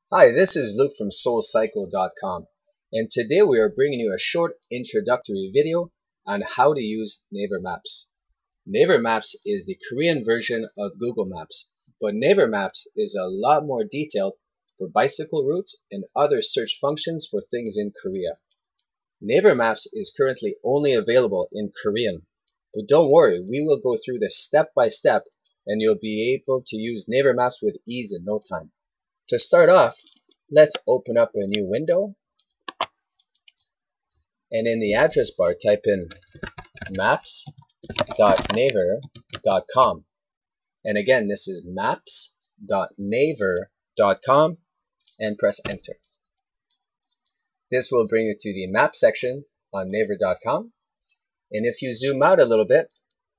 Hi, this is Luke from SoulCycle.com, and today we are bringing you a short introductory video on how to use Naver Maps. Naver Maps is the Korean version of Google Maps, but Naver Maps is a lot more detailed for bicycle routes and other search functions for things in Korea. Naver Maps is currently only available in Korean, but don't worry, we will go through this step by step and you'll be able to use Naver Maps with ease in no time. To start off, let's open up a new window, and in the address bar type in maps.naver.com. And again, this is maps.naver.com, and press enter. This will bring you to the map section on naver.com, and if you zoom out a little bit,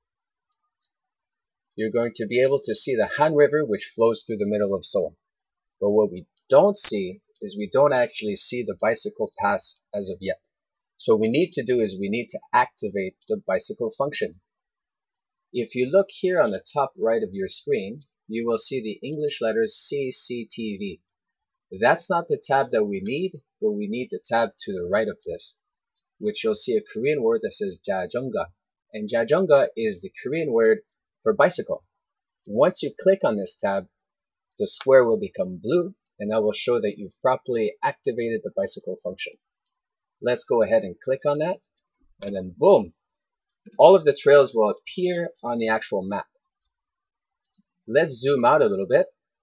you're going to be able to see the Han River, which flows through the middle of Seoul. But what we don't see is we don't actually see the bicycle paths as of yet. So what we need to do is we need to activate the bicycle function. If you look here on the top right of your screen, you will see the English letters CCTV. That's not the tab that we need, but we need the tab to the right of this, which you'll see a Korean word that says jajeonga. And jajeonga is the Korean word for bicycle. Once you click on this tab, the square will become blue, and that will show that you've properly activated the bicycle function. Let's go ahead and click on that, and then boom, all of the trails will appear on the actual map. Let's zoom out a little bit,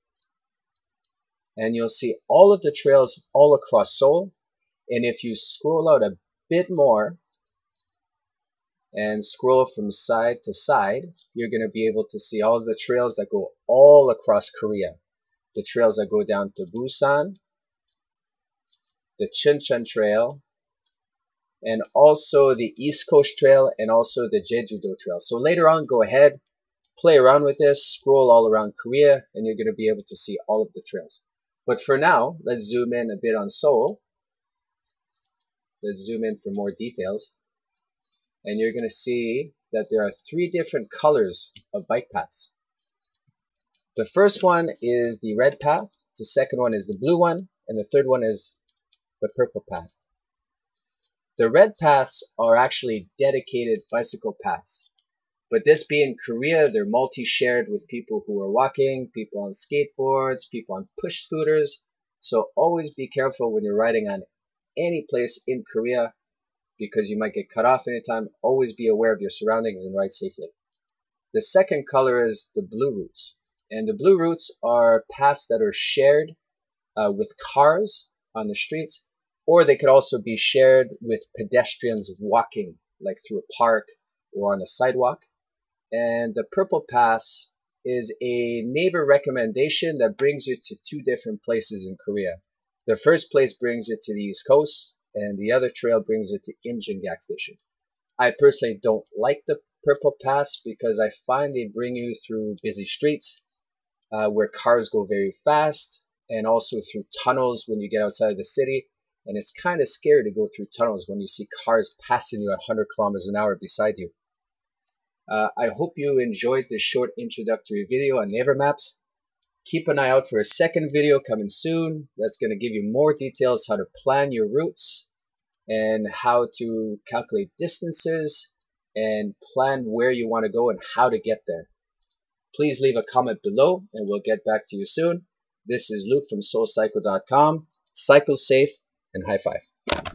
and you'll see all of the trails all across Seoul. And if you scroll out a bit more and scroll from side to side, you're going to be able to see all of the trails that go all across Korea. The trails that go down to Busan, the Chuncheon Trail, and also the East Coast Trail, and also the Jeju-do Trail. So later on, go ahead, play around with this, scroll all around Korea, and you're going to be able to see all of the trails. But for now, let's zoom in a bit on Seoul. Let's zoom in for more details. And you're going to see that there are 3 different colors of bike paths. The first one is the red path, the second one is the blue one, and the third one is the purple path. The red paths are actually dedicated bicycle paths, but this being Korea, they're multi-shared with people who are walking, people on skateboards, people on push scooters, so always be careful when you're riding on any place in Korea because you might get cut off anytime. Always be aware of your surroundings and ride safely. The second color is the blue routes. And the blue routes are paths that are shared with cars on the streets, or they could also be shared with pedestrians walking, like through a park or on a sidewalk. And the purple path is a Naver recommendation that brings you to 2 different places in Korea. The first place brings you to the East Coast, and the other trail brings you to Imjingaek Station. I personally don't like the purple paths because I find they bring you through busy streets, where cars go very fast, and also through tunnels when you get outside of the city. And it's kind of scary to go through tunnels when you see cars passing you at 100 kilometers an hour beside you. I hope you enjoyed this short introductory video on Naver Maps. Keep an eye out for a second video coming soon that's going to give you more details how to plan your routes and how to calculate distances and plan where you want to go and how to get there. Please leave a comment below and we'll get back to you soon. This is Luke from SoulCycle.com. Cycle safe and high five.